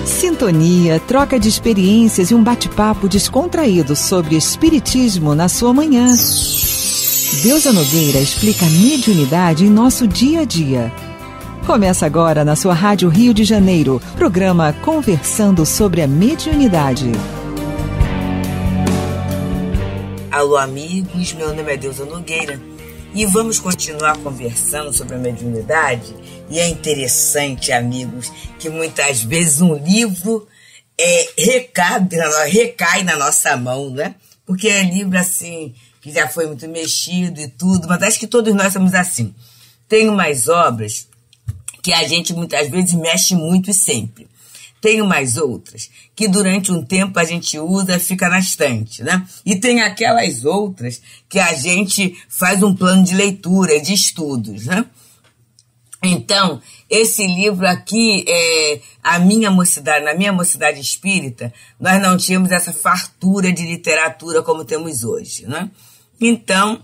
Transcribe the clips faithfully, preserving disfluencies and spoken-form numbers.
Sintonia, troca de experiências e um bate-papo descontraído sobre espiritismo na sua manhã. Deusa Nogueira explica a mediunidade em nosso dia a dia. Começa agora na sua Rádio Rio de Janeiro, programa Conversando sobre a Mediunidade. Alô amigos, meu nome é Deusa Nogueira e vamos continuar conversando sobre a mediunidade. E é interessante, amigos, que muitas vezes um livro é, recai, recai na nossa mão, né? Porque é livro assim, que já foi muito mexido e tudo, mas acho que todos nós somos assim. Tem umas obras que a gente muitas vezes mexe muito e sempre. Tem umas outras que durante um tempo a gente usa e fica na estante, né? E tem aquelas outras que a gente faz um plano de leitura, de estudos, né? Então, esse livro aqui, é, a minha mocidade, na minha mocidade espírita, nós não tínhamos essa fartura de literatura como temos hoje, né? Então,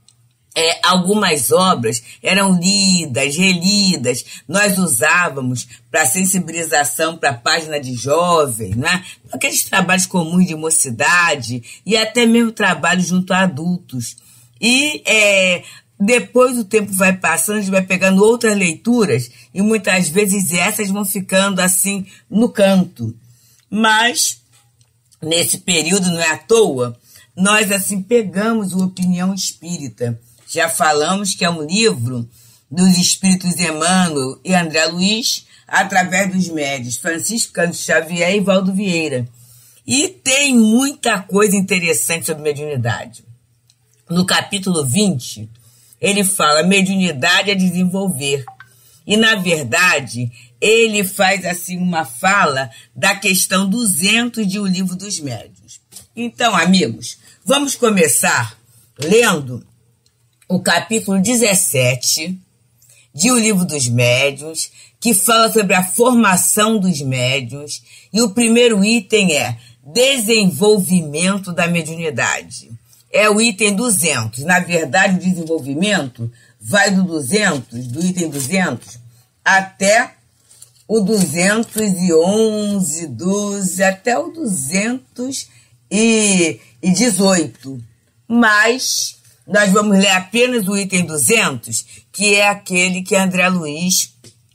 é, algumas obras eram lidas, relidas, nós usávamos para sensibilização para a página de jovem, né? Aqueles trabalhos comuns de mocidade e até mesmo trabalho junto a adultos. E é, depois o tempo vai passando, a gente vai pegando outras leituras e muitas vezes essas vão ficando assim no canto. Mas, nesse período, não é à toa, nós assim pegamos o Opinião Espírita. Já falamos que é um livro dos espíritos Emmanuel e André Luiz, através dos médiuns Francisco Cândido Xavier e Valdo Vieira. E tem muita coisa interessante sobre mediunidade. No capítulo vinte, ele fala mediunidade a desenvolver. E, na verdade, ele faz assim uma fala da questão duzentos de O Livro dos Médiuns. Então, amigos, vamos começar lendo o capítulo dezessete de O Livro dos Médiuns, que fala sobre a formação dos médiuns, e o primeiro item é desenvolvimento da mediunidade. É o item duzentos. Na verdade, o desenvolvimento vai do duzentos, do item duzentos, até o duzentos e onze, doze, até o duzentos e dezoito. Mas nós vamos ler apenas o item duzentos, que é aquele que André Luiz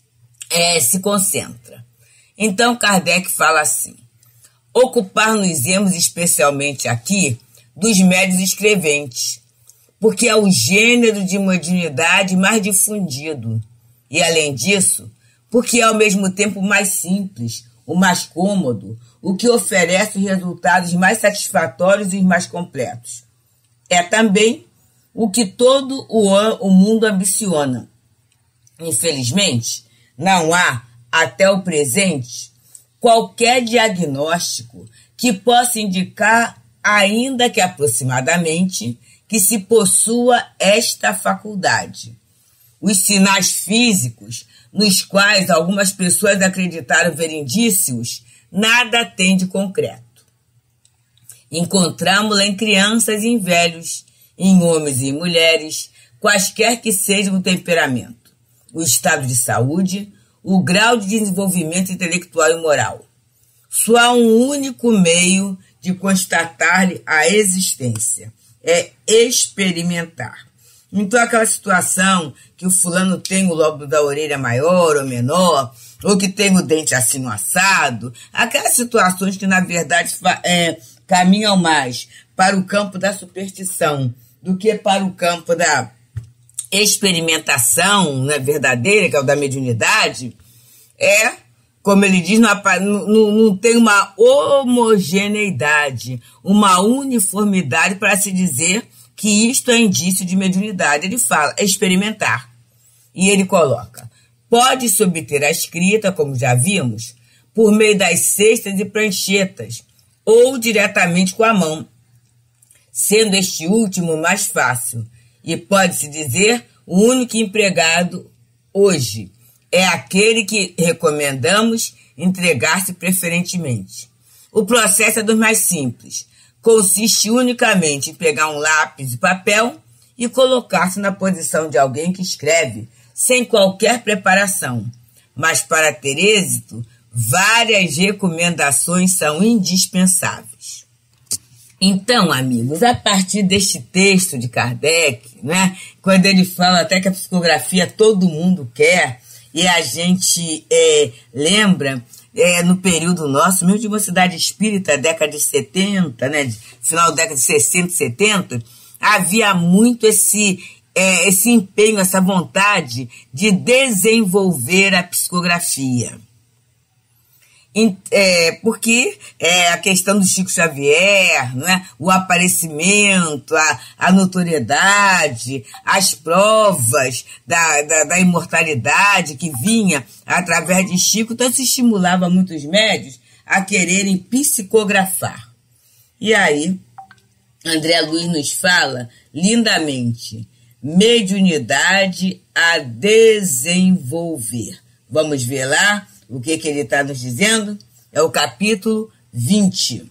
é, se concentra. Então, Kardec fala assim: ocupar-nos-emos especialmente aqui dos médiuns escreventes, porque é o gênero de mediunidade mais difundido, e, além disso, porque é ao mesmo tempo o mais simples, o mais cômodo, o que oferece os resultados mais satisfatórios e os mais completos. É também o que todo o, o mundo ambiciona. Infelizmente, não há, até o presente, qualquer diagnóstico que possa indicar, ainda que aproximadamente, que se possua esta faculdade. Os sinais físicos, nos quais algumas pessoas acreditaram ver indícios, nada tem de concreto. Encontramos-la em crianças e em velhos, em homens e em mulheres, quaisquer que sejam o temperamento, o estado de saúde, o grau de desenvolvimento intelectual e moral. Só há um único meio de constatar-lhe a existência, é experimentar. Então, aquela situação que o fulano tem o lóbulo da orelha maior ou menor, ou que tem o dente assim assado, aquelas situações que, na verdade, é, caminham mais para o campo da superstição do que para o campo da experimentação, né, verdadeira, que é o da mediunidade, é, como ele diz, não, não, não tem uma homogeneidade, uma uniformidade para se dizer que isto é indício de mediunidade. Ele fala, é experimentar. E ele coloca, pode-se obter a escrita, como já vimos, por meio das cestas e pranchetas, ou diretamente com a mão, sendo este último mais fácil, e pode-se dizer o único empregado hoje é aquele que recomendamos entregar-se preferentemente. O processo é dos mais simples, consiste unicamente em pegar um lápis e papel e colocar-se na posição de alguém que escreve sem qualquer preparação, mas para ter êxito várias recomendações são indispensáveis. Então, amigos, a partir deste texto de Kardec, né, quando ele fala até que a psicografia todo mundo quer, e a gente é, lembra, é, no período nosso, mesmo de uma cidade espírita, década de setenta, né, final da década de sessenta, setenta, havia muito esse, é, esse empenho, essa vontade de desenvolver a psicografia. É, porque é, a questão do Chico Xavier, né, o aparecimento, a, a notoriedade, as provas da, da, da imortalidade que vinha através de Chico, então se estimulava muitos médios a quererem psicografar. E aí, André Luiz nos fala lindamente, mediunidade a desenvolver. Vamos ver lá o que, que ele está nos dizendo? É o capítulo vinte.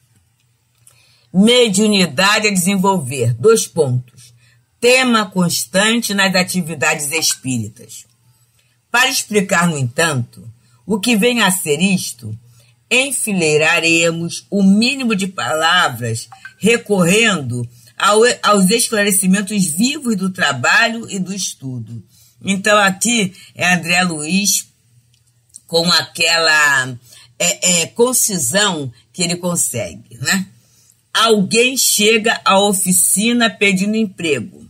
Mediunidade a desenvolver. Dois pontos. Tema constante nas atividades espíritas. Para explicar, no entanto, o que vem a ser isto, enfileiraremos o mínimo de palavras recorrendo ao, aos esclarecimentos vivos do trabalho e do estudo. Então, aqui é André Luiz com aquela é, é, concisão que ele consegue, né? Alguém chega à oficina pedindo emprego.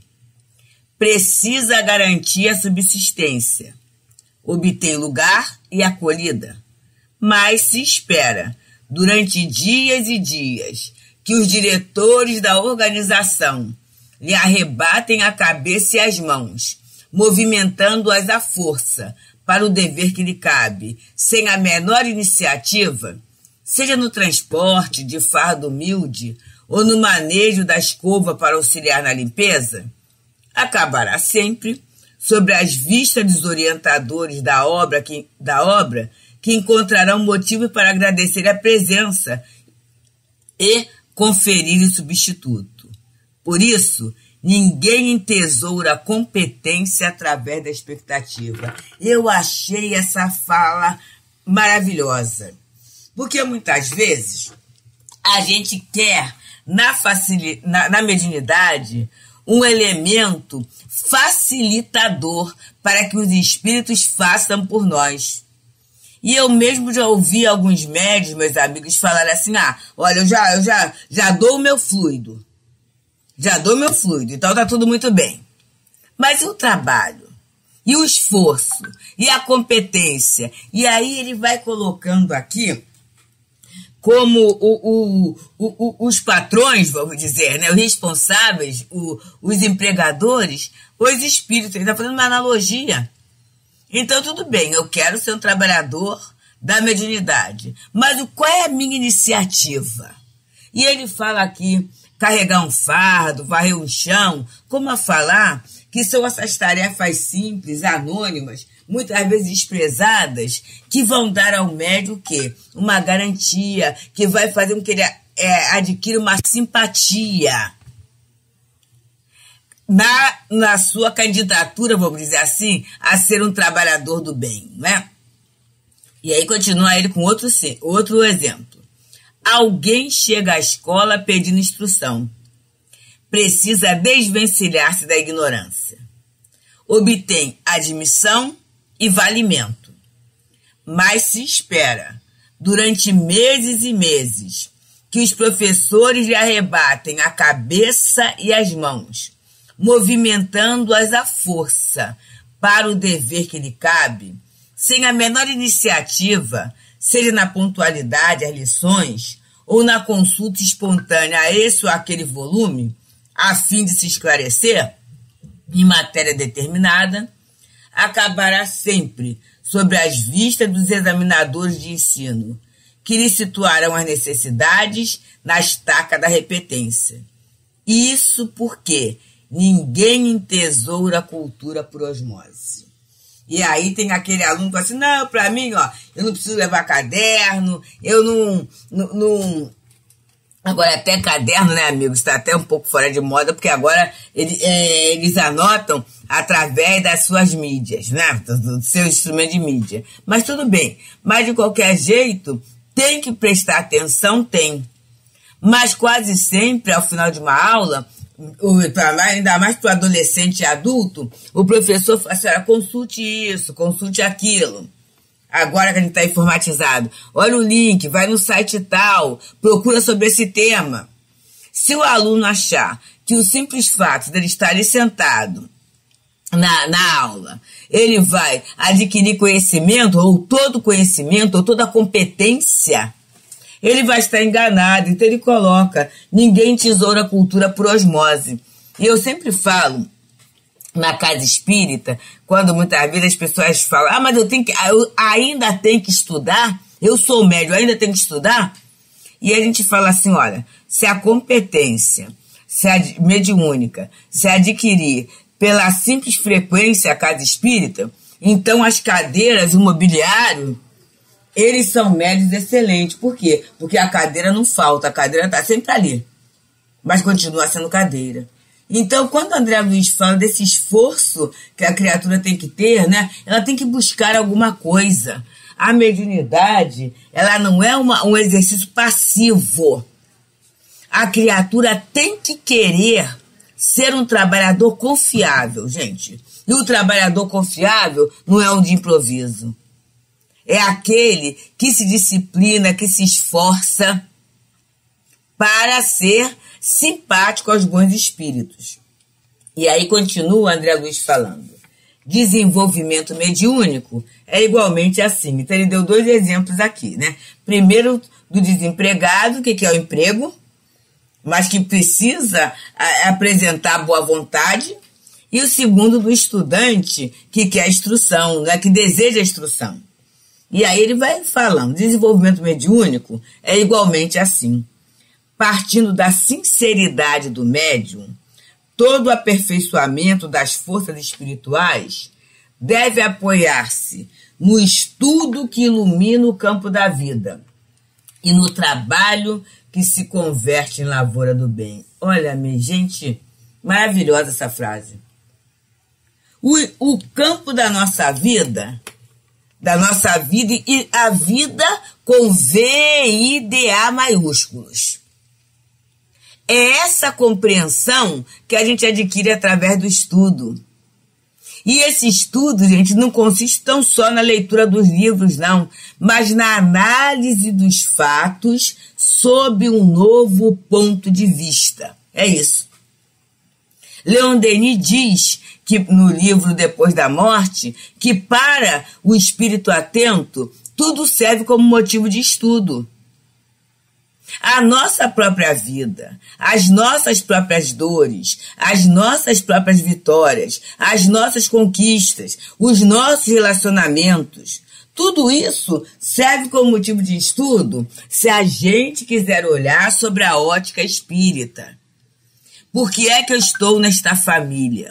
Precisa garantir a subsistência. Obtém lugar e acolhida. Mas se espera, durante dias e dias, que os diretores da organização lhe arrebatem a cabeça e as mãos, movimentando-as à força, para o dever que lhe cabe, sem a menor iniciativa, seja no transporte de fardo humilde ou no manejo da escova para auxiliar na limpeza, acabará sempre sobre as vistas dos orientadores da obra que, da obra que encontrarão motivo para agradecer a presença e conferir o substituto. Por isso, ninguém entesoura a competência através da expectativa. Eu achei essa fala maravilhosa. Porque muitas vezes a gente quer, na, facil... na, na mediunidade, um elemento facilitador para que os espíritos façam por nós. E eu mesmo já ouvi alguns médios, meus amigos, falarem assim, ah, olha, eu já, eu já, já dou o meu fluido. Já dou meu fluido, então tá tudo muito bem. Mas e o trabalho? E o esforço? E a competência? E aí ele vai colocando aqui como o, o, o, os patrões, vamos dizer, né, os responsáveis, o, os empregadores, os espíritos. Ele está fazendo uma analogia. Então tudo bem, eu quero ser um trabalhador da mediunidade. Mas qual é a minha iniciativa? E ele fala aqui, carregar um fardo, varrer um chão, como a falar que são essas tarefas simples, anônimas, muitas vezes desprezadas, que vão dar ao médium o quê? Uma garantia, que vai fazer com que ele é, adquira uma simpatia na, na sua candidatura, vamos dizer assim, a ser um trabalhador do bem, né? E aí continua ele com outro, outro exemplo. Alguém chega à escola pedindo instrução. Precisa desvencilhar-se da ignorância. Obtém admissão e valimento. Mas se espera, durante meses e meses, que os professores lhe arrebatem a cabeça e as mãos, movimentando-as à força para o dever que lhe cabe, sem a menor iniciativa, seja na pontualidade às lições ou na consulta espontânea a esse ou aquele volume, a fim de se esclarecer em matéria determinada, acabará sempre sobre as vistas dos examinadores de ensino, que lhe situarão as necessidades na estaca da repetência. Isso porque ninguém entesoura a cultura por osmose. E aí tem aquele aluno que fala assim, não, para mim, ó, eu não preciso levar caderno, eu não, não, não, Agora até caderno, né, amigos? Está até um pouco fora de moda, porque agora ele, é, eles anotam através das suas mídias, né? Do, do seu instrumento de mídia. Mas tudo bem. Mas de qualquer jeito, tem que prestar atenção, tem. Mas quase sempre, ao final de uma aula, ainda mais para o adolescente e adulto, o professor fala assim, olha, consulte isso, consulte aquilo. Agora que a gente está informatizado, olha o link, vai no site tal, procura sobre esse tema. Se o aluno achar que o simples fato dele estar ali sentado na, na aula, ele vai adquirir conhecimento, ou todo conhecimento, ou toda competência, ele vai estar enganado. Então ele coloca, ninguém tesoura a cultura por osmose. E eu sempre falo, na casa espírita, quando muitas vezes as pessoas falam, ah, mas eu, tenho que, eu ainda tenho que estudar, eu sou médium, ainda tenho que estudar, e a gente fala assim, olha, se a competência se a mediúnica se adquirir pela simples frequência a casa espírita, então as cadeiras, o mobiliário, eles são médios excelentes. Por quê? Porque a cadeira não falta, a cadeira está sempre ali, mas continua sendo cadeira. Então, quando André Luiz fala desse esforço que a criatura tem que ter, né, ela tem que buscar alguma coisa. A mediunidade, ela não é uma, um exercício passivo. A criatura tem que querer ser um trabalhador confiável, gente. E o trabalhador confiável não é um de improviso. É aquele que se disciplina, que se esforça para ser simpático aos bons espíritos. E aí continua André Luiz falando. Desenvolvimento mediúnico é igualmente assim. Então ele deu dois exemplos aqui, né? Primeiro, do desempregado, que, que é o emprego, mas que precisa a, apresentar boa vontade. E o segundo, do estudante, que quer a instrução, né? Que deseja a instrução. E aí ele vai falando, desenvolvimento mediúnico é igualmente assim. Partindo da sinceridade do médium, todo o aperfeiçoamento das forças espirituais deve apoiar-se no estudo que ilumina o campo da vida e no trabalho que se converte em lavoura do bem. Olha, minha gente, maravilhosa essa frase. O, o campo da nossa vida, da nossa vida e a vida com V I D A maiúsculos. É essa compreensão que a gente adquire através do estudo. E esse estudo, gente, não consiste tão só na leitura dos livros, não, mas na análise dos fatos sob um novo ponto de vista. É isso. Leon Denis diz que no livro Depois da Morte, que para o espírito atento, tudo serve como motivo de estudo. A nossa própria vida, as nossas próprias dores, as nossas próprias vitórias, as nossas conquistas, os nossos relacionamentos, tudo isso serve como motivo de estudo se a gente quiser olhar sobre a ótica espírita. Por que é que eu estou nesta família?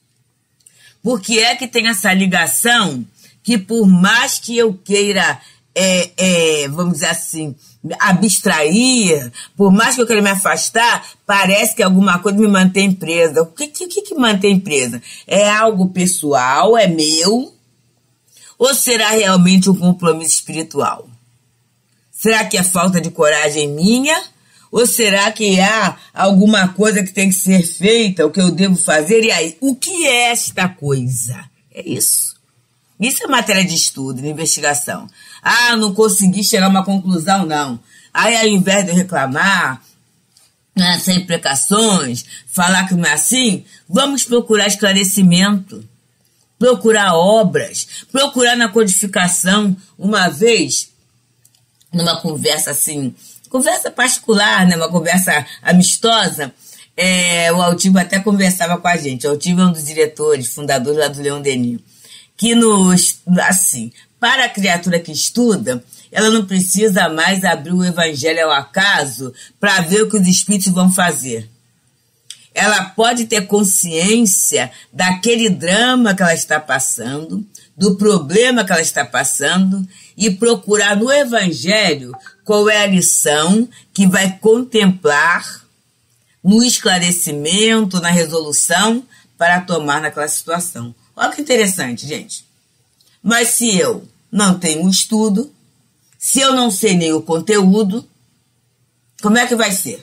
Por que é que tem essa ligação que por mais que eu queira, é, é, vamos dizer assim, abstrair, por mais que eu queira me afastar, parece que alguma coisa me mantém presa. O que, que, que mantém presa? É algo pessoal, é meu? Ou será realmente um compromisso espiritual? Será que é falta de coragem minha? Ou será que há alguma coisa que tem que ser feita, o que eu devo fazer? E aí, o que é esta coisa? É isso. Isso é matéria de estudo, de investigação. Ah, não consegui chegar a uma conclusão, não. Aí, ao invés de reclamar, né, sem imprecações, falar que não é assim, vamos procurar esclarecimento, procurar obras, procurar na codificação. Uma vez, numa conversa assim, conversa particular, né, uma conversa amistosa, é, o Altivo até conversava com a gente. O Altivo é um dos diretores, fundadores lá do Leon Denis. Que nos, assim, para a criatura que estuda, ela não precisa mais abrir o evangelho ao acaso para ver o que os espíritos vão fazer. Ela pode ter consciência daquele drama que ela está passando, do problema que ela está passando e procurar no Evangelho qual é a lição que vai contemplar no esclarecimento, na resolução para tomar naquela situação. Olha que interessante, gente. Mas se eu não tenho um estudo, se eu não sei nem o conteúdo, como é que vai ser?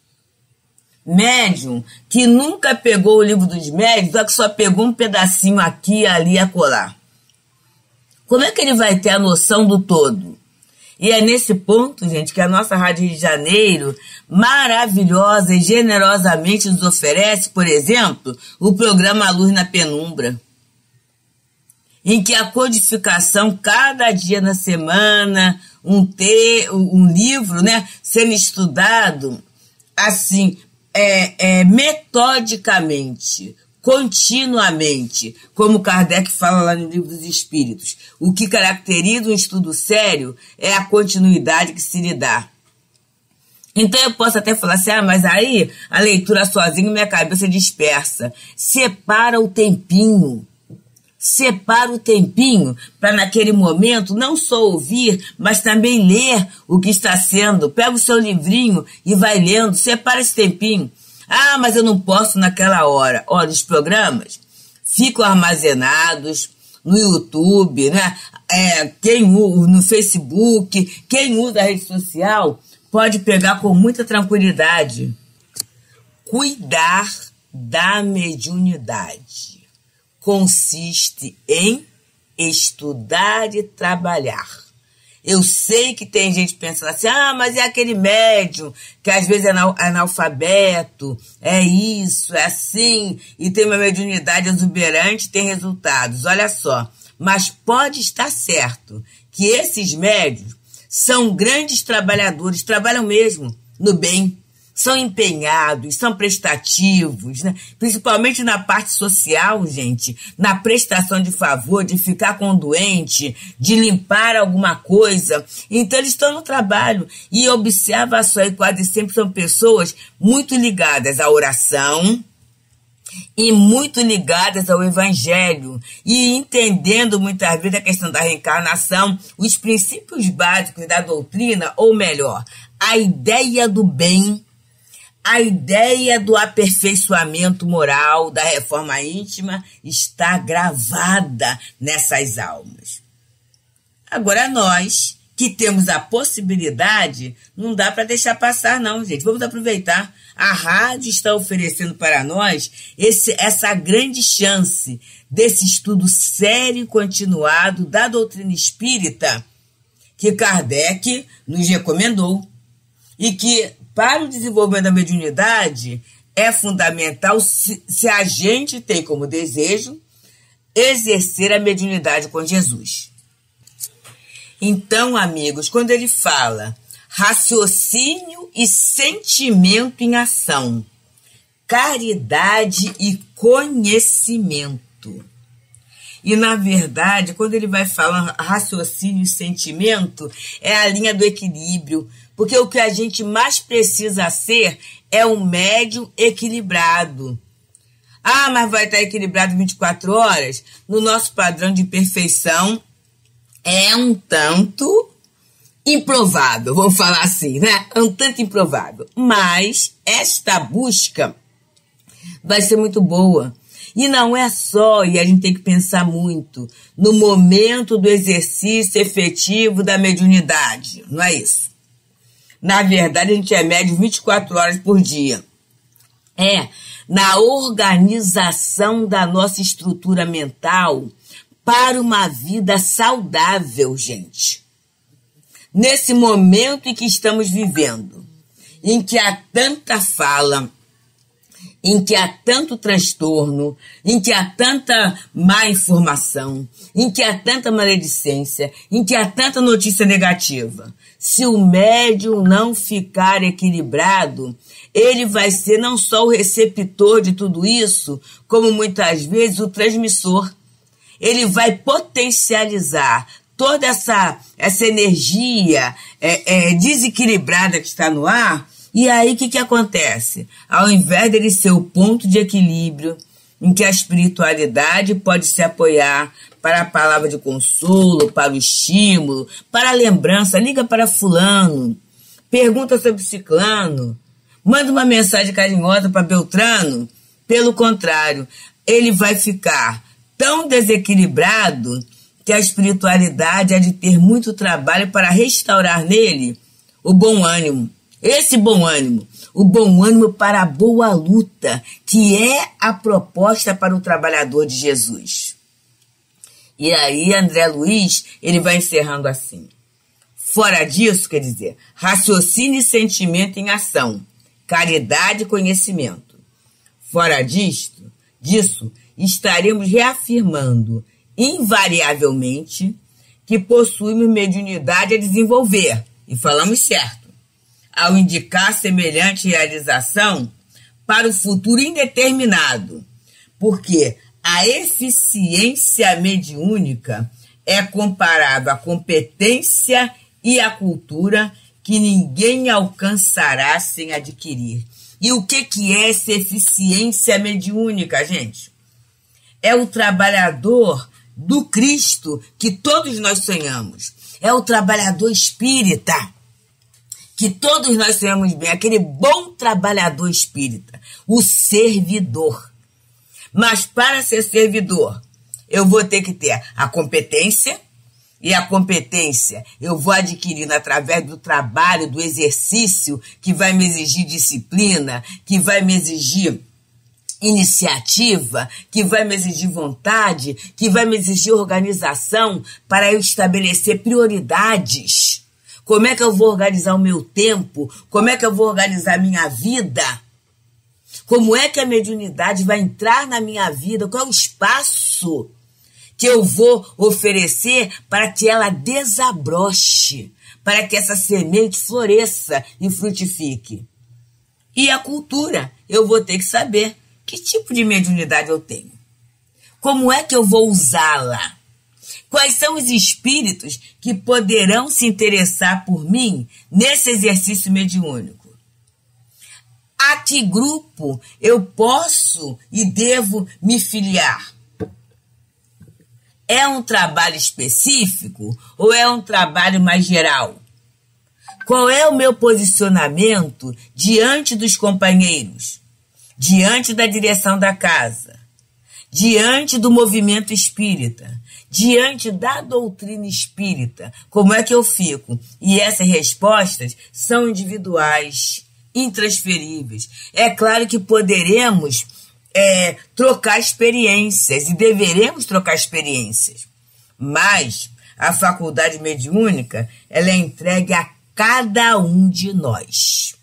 Médium que nunca pegou o livro dos médiuns, só que só pegou um pedacinho aqui, ali e acolá. Como é que ele vai ter a noção do todo? E é nesse ponto, gente, que a nossa Rádio Rio de Janeiro, maravilhosa e generosamente nos oferece, por exemplo, o programa Luz na Penumbra, em que a codificação, cada dia na semana, um, te, um livro, né, sendo estudado, assim, é, é, metodicamente, continuamente, como Kardec fala lá no Livro dos Espíritos. O que caracteriza um estudo sério é a continuidade que se lhe dá. Então eu posso até falar assim, ah, mas aí a leitura sozinho minha cabeça dispersa. Separa o tempinho. Separa o tempinho para naquele momento não só ouvir, mas também ler o que está sendo. Pega o seu livrinho e vai lendo, separa esse tempinho. Ah, mas eu não posso naquela hora. Olha, os programas ficam armazenados no YouTube, né? É, quem usa no Facebook, quem usa a rede social pode pegar com muita tranquilidade. Cuidar da mediunidade consiste em estudar e trabalhar. Eu sei que tem gente pensando assim, ah, mas é aquele médium que às vezes é analfabeto, é isso, é assim, e tem uma mediunidade exuberante, tem resultados. Olha só, mas pode estar certo que esses médiuns são grandes trabalhadores, trabalham mesmo no bem, são empenhados, são prestativos, né? Principalmente na parte social, gente, na prestação de favor, de ficar com o doente, de limpar alguma coisa. Então eles estão no trabalho e observa só, e quase sempre são pessoas muito ligadas à oração e muito ligadas ao Evangelho e entendendo muitas vezes a questão da reencarnação, os princípios básicos da doutrina, ou melhor, a ideia do bem, a ideia do aperfeiçoamento moral, da reforma íntima, está gravada nessas almas. Agora nós, que temos a possibilidade, não dá para deixar passar não, gente. Vamos aproveitar. A rádio está oferecendo para nós esse, essa grande chance desse estudo sério e continuado da doutrina espírita que Kardec nos recomendou e que, para o desenvolvimento da mediunidade, é fundamental se, se a gente tem como desejo exercer a mediunidade com Jesus. Então, amigos, quando ele fala raciocínio e sentimento em ação, caridade e conhecimento. E, na verdade, quando ele vai falar raciocínio e sentimento, é a linha do equilíbrio, porque o que a gente mais precisa ser é um médium equilibrado. Ah, mas vai estar equilibrado vinte e quatro horas? No nosso padrão de perfeição, é um tanto improvável, vamos falar assim, né? É um tanto improvável. Mas esta busca vai ser muito boa. E não é só, e a gente tem que pensar muito, no momento do exercício efetivo da mediunidade, não é isso? Na verdade, a gente é médium vinte e quatro horas por dia. É na organização da nossa estrutura mental para uma vida saudável, gente. Nesse momento em que estamos vivendo, em que há tanta fala, em que há tanto transtorno, em que há tanta má informação, em que há tanta maledicência, em que há tanta notícia negativa. Se o médium não ficar equilibrado, ele vai ser não só o receptor de tudo isso, como muitas vezes o transmissor. Ele vai potencializar toda essa, essa energia é, é, desequilibrada que está no ar. E aí o que, que acontece? Ao invés dele ser o ponto de equilíbrio em que a espiritualidade pode se apoiar para a palavra de consolo, para o estímulo, para a lembrança. Liga para fulano, pergunta sobre ciclano, manda uma mensagem carinhosa para Beltrano. Pelo contrário, ele vai ficar tão desequilibrado que a espiritualidade há de ter muito trabalho para restaurar nele o bom ânimo. Esse bom ânimo, o bom ânimo para a boa luta, que é a proposta para o trabalhador de Jesus. E aí André Luiz, ele vai encerrando assim. Fora disso, quer dizer, raciocínio e sentimento em ação, caridade e conhecimento. Fora disto, disso, estaremos reafirmando invariavelmente que possuímos mediunidade a desenvolver, e falamos certo, ao indicar semelhante realização para o futuro indeterminado, porque a eficiência mediúnica é comparável à competência e à cultura que ninguém alcançará sem adquirir. E o que, que é essa eficiência mediúnica, gente? É o trabalhador do Cristo que todos nós sonhamos. É o trabalhador espírita que todos nós sonhamos bem, aquele bom trabalhador espírita, o servidor. Mas para ser servidor, eu vou ter que ter a competência, e a competência eu vou adquirindo através do trabalho, do exercício, que vai me exigir disciplina, que vai me exigir iniciativa, que vai me exigir vontade, que vai me exigir organização para eu estabelecer prioridades. Como é que eu vou organizar o meu tempo? Como é que eu vou organizar a minha vida? Como é que a mediunidade vai entrar na minha vida? Qual é o espaço que eu vou oferecer para que ela desabroche, para que essa semente floresça e frutifique? E a cultura, eu vou ter que saber que tipo de mediunidade eu tenho. Como é que eu vou usá-la? Quais são os espíritos que poderão se interessar por mim nesse exercício mediúnico? A que grupo eu posso e devo me filiar? É um trabalho específico ou é um trabalho mais geral? Qual é o meu posicionamento diante dos companheiros, diante da direção da casa, diante do movimento espírita, diante da doutrina espírita? Como é que eu fico? E essas respostas são individuais, intransferíveis. É claro que poderemos é, trocar experiências e deveremos trocar experiências, mas a faculdade mediúnica ela é entregue a cada um de nós.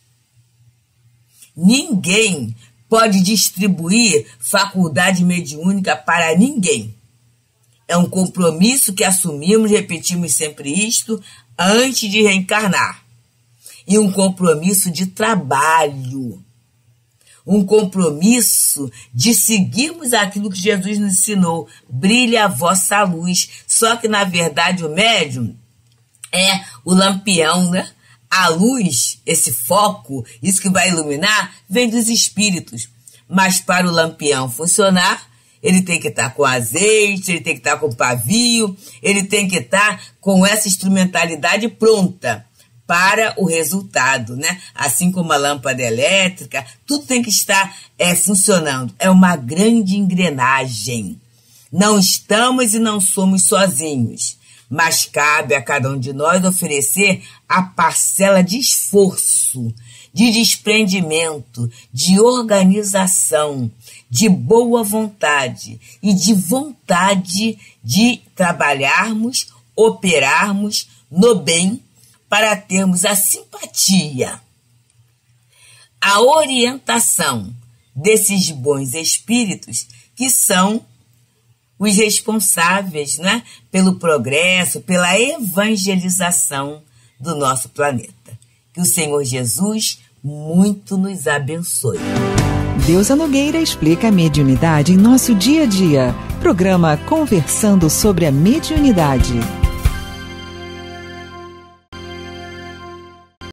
Ninguém pode distribuir faculdade mediúnica para ninguém. É um compromisso que assumimos, repetimos sempre isto, antes de reencarnar. E um compromisso de trabalho. Um compromisso de seguirmos aquilo que Jesus nos ensinou. Brilha a vossa luz. Só que, na verdade, o médium é o lampião, né? A luz, esse foco, isso que vai iluminar, vem dos espíritos. Mas para o lampião funcionar, ele tem que estar com azeite, ele tem que estar com pavio, ele tem que estar com essa instrumentalidade pronta para o resultado, né? Assim como a lâmpada elétrica, tudo tem que estar é, funcionando. É uma grande engrenagem. Não estamos e não somos sozinhos, mas cabe a cada um de nós oferecer a parcela de esforço, de desprendimento, de organização, de boa vontade e de vontade de trabalharmos, operarmos no bem para termos a simpatia, a orientação desses bons espíritos que são os responsáveis, né, pelo progresso, pela evangelização do nosso planeta. Que o Senhor Jesus muito nos abençoe. Deusa Nogueira explica a mediunidade em nosso dia a dia. Programa Conversando sobre a Mediunidade.